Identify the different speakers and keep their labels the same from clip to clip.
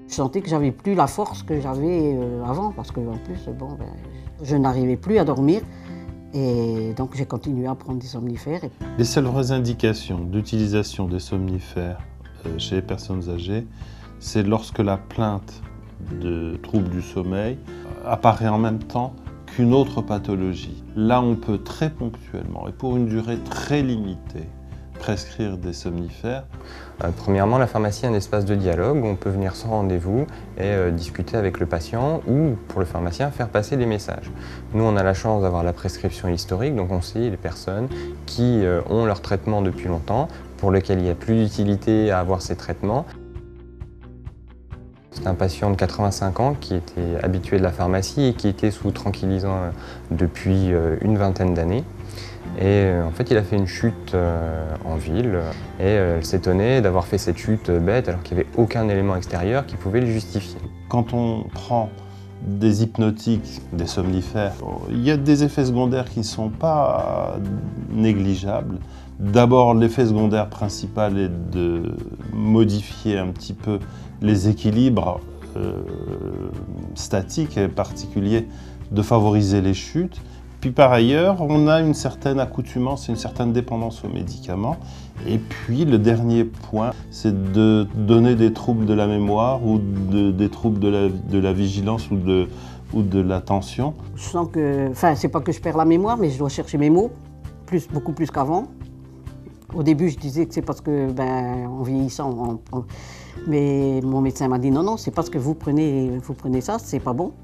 Speaker 1: Je sentais que j'avais plus la force que j'avais avant parce que en plus, je n'arrivais plus à dormir et donc j'ai continué à prendre des somnifères.
Speaker 2: Les seules vraies indications d'utilisation des somnifères chez les personnes âgées, c'est lorsque la plainte de troubles du sommeil apparaît en même temps qu'une autre pathologie. Là, on peut très ponctuellement et pour une durée très limitée prescrire des somnifères.
Speaker 3: Premièrement, la pharmacie est un espace de dialogue où on peut venir sans rendez-vous et discuter avec le patient ou, pour le pharmacien, faire passer des messages. Nous, on a la chance d'avoir la prescription historique, donc on sait les personnes qui ont leur traitement depuis longtemps, pour lesquelles il n'y a plus d'utilité à avoir ces traitements. C'est un patient de 85 ans qui était habitué de la pharmacie et qui était sous tranquillisant depuis une vingtaine d'années. Et en fait, il a fait une chute en ville et elle s'étonnait d'avoir fait cette chute bête alors qu'il n'y avait aucun élément extérieur qui pouvait le justifier.
Speaker 2: Quand on prend des hypnotiques, des somnifères, il y a des effets secondaires qui ne sont pas négligeables. D'abord, l'effet secondaire principal est de modifier un petit peu les équilibres statiques et en particulier de favoriser les chutes. Puis par ailleurs, on a une certaine accoutumance, une certaine dépendance aux médicaments. Et puis le dernier point, c'est de donner des troubles de la mémoire ou des troubles de la vigilance ou de l'attention.
Speaker 1: Je sens que, c'est pas que je perds la mémoire, mais je dois chercher mes mots, beaucoup plus qu'avant. Au début, je disais que c'est parce que, en vieillissant, mais mon médecin m'a dit non, c'est parce que vous prenez ça, c'est pas bon.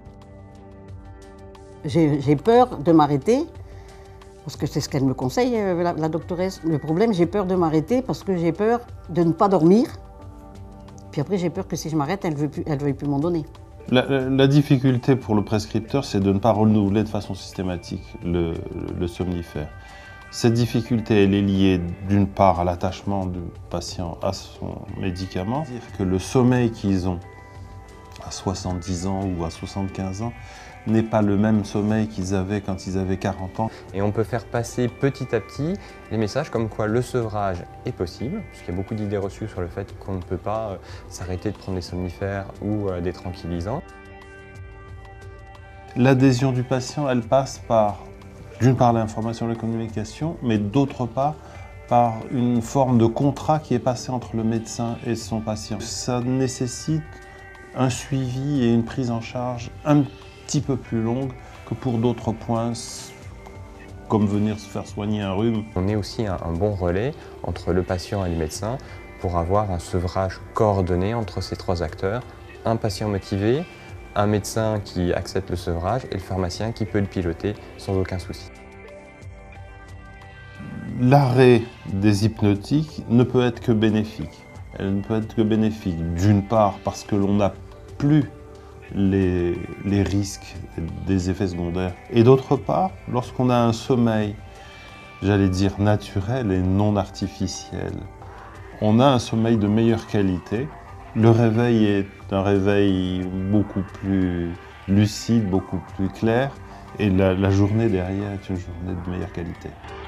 Speaker 1: J'ai peur de m'arrêter, parce que c'est ce qu'elle me conseille, la doctoresse. Le problème, j'ai peur de m'arrêter parce que j'ai peur de ne pas dormir. Puis après, j'ai peur que si je m'arrête, elle ne veuille plus m'en donner.
Speaker 2: La difficulté pour le prescripteur, c'est de ne pas renouveler de façon systématique le somnifère. Cette difficulté, elle est liée d'une part à l'attachement du patient à son médicament, c'est-à-dire que le sommeil qu'ils ont à 70 ans ou à 75 ans n'est pas le même sommeil qu'ils avaient quand ils avaient 40 ans.
Speaker 3: Et on peut faire passer petit à petit les messages comme quoi le sevrage est possible, puisqu'il y a beaucoup d'idées reçues sur le fait qu'on ne peut pas s'arrêter de prendre des somnifères ou des tranquillisants.
Speaker 2: L'adhésion du patient, elle passe par, d'une part, l'information et la communication, mais d'autre part, par une forme de contrat qui est passé entre le médecin et son patient. Ça nécessite un suivi et une prise en charge un petit peu plus longue que pour d'autres points, comme venir se faire soigner un rhume.
Speaker 3: On est aussi un bon relais entre le patient et le médecin pour avoir un sevrage coordonné entre ces trois acteurs, un patient motivé, un médecin qui accepte le sevrage et le pharmacien qui peut le piloter sans aucun souci.
Speaker 2: L'arrêt des hypnotiques ne peut être que bénéfique. Elle ne peut être que bénéfique d'une part parce que l'on n'a plus les risques des effets secondaires. Et d'autre part, lorsqu'on a un sommeil, j'allais dire naturel et non artificiel, on a un sommeil de meilleure qualité. Le réveil est un réveil beaucoup plus lucide, beaucoup plus clair, et la journée derrière est une journée de meilleure qualité.